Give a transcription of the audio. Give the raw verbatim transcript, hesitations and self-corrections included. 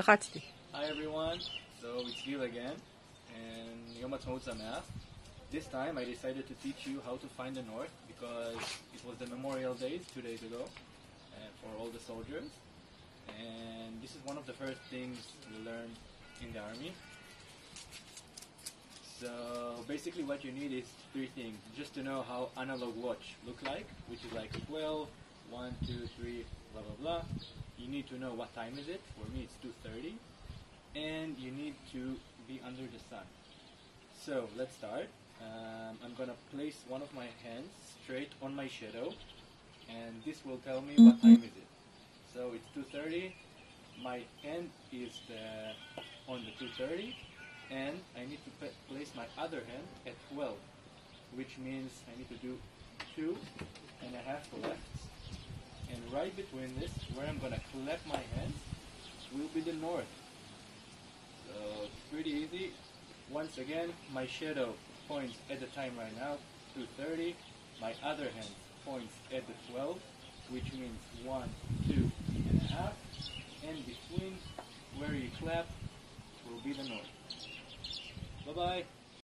לחצתי. Hi everyone, so it's Gil again, and Yom Ha'atzmaut Sameach. This time I decided to teach you how to find the north because it was the Memorial Days two days ago uh, for all the soldiers, and this is one of the first things we learned in the army. So basically what you need is three things, just to know how analog watch look like, which is like twelve, one, two, three, blah blah blah. You need to know what time is it. For me it's two thirty. And you need to be under the sun. So let's start. Um, I'm gonna place one of my hands straight on my shadow, and this will tell me what time is it. So it's two thirty. My hand is the, on the two thirty, and I need to p- place my other hand at twelve, which means I need to do two and a half lefts. And right between this, where I'm gonna clap my hands, will be the north. So it's pretty easy. Once again, my shadow points at the time right now, two thirty. My other hand points at the twelve, which means one, two and a half. And between where you clap will be the north. Bye bye.